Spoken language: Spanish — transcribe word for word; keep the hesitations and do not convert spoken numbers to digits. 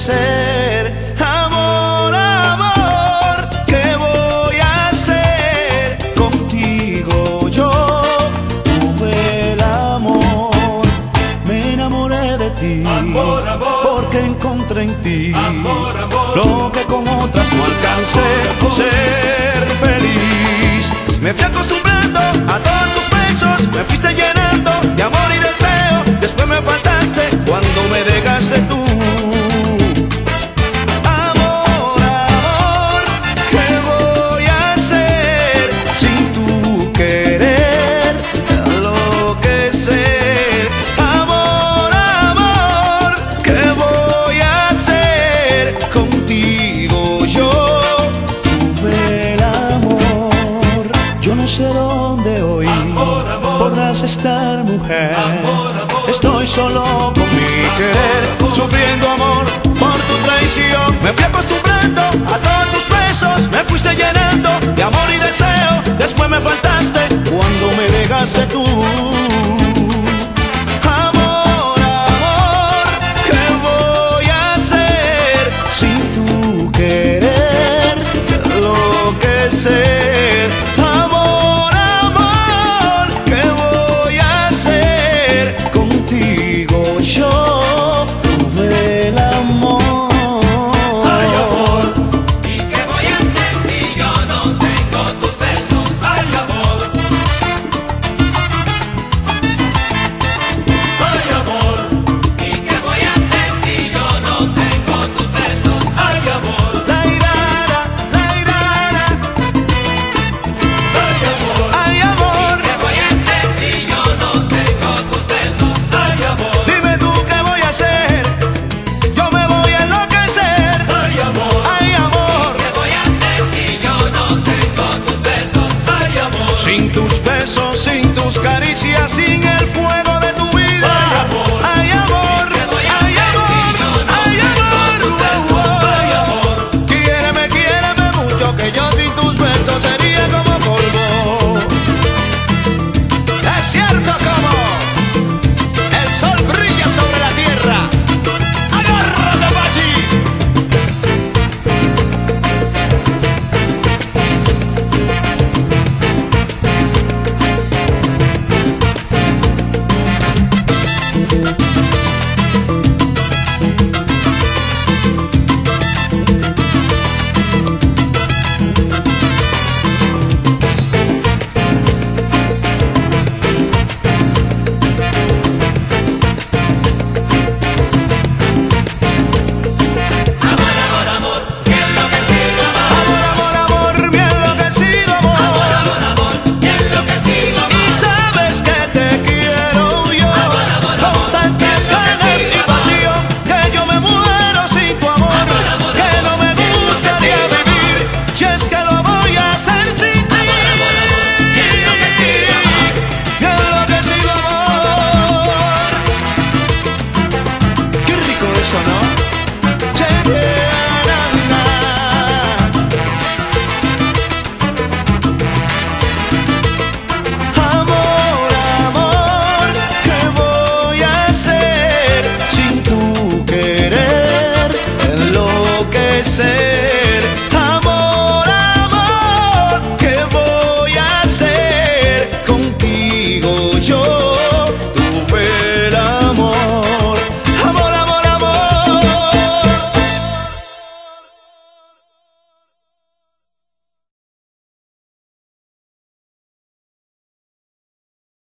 ser. Amor, amor, ¿qué voy a hacer? Contigo yo tuve el amor, me enamoré de ti, amor, amor, porque encontré en ti amor, amor, lo que con otras no alcancé, ser feliz. Me fui acostumbrando a todos tus besos, me fuiste llenando de amor y deseo. Después me faltaste cuando me dejaste tú. Amor, amor, ¿qué voy a hacer sin tu querer enloquecer? Amor, amor, ¿qué voy a hacer? Contigo yo tuve el amor. Yo no sé dónde hoy amor, amor, podrás estar, mujer. amor, amor, Estoy solo con mi querer, sufriendo amor por tu traición. Me fui acostumbrando a todos tus besos, me fuiste llenando de amor y deseo. Después me faltaste cuando me dejaste tú. Amor, amor, ¿qué voy a hacer sin tu querer enloquecer? Amor, amor, ¿qué voy a hacer? Contigo yo tuve el amor. ay amor, ¿y qué voy a hacer si yo no tengo tus besos? Ay amor, ay amor, ¿y qué voy a hacer si yo no tengo tus besos? Ay amor, La irara, la irara, ay amor, ay amor, ¿qué voy a hacer si yo no tengo tus besos? Ay amor, dime tú qué voy a hacer, yo me voy a enloquecer. ay amor, Ay amor, ¿qué voy a hacer si yo no tengo tus besos? Ay amor, sin tu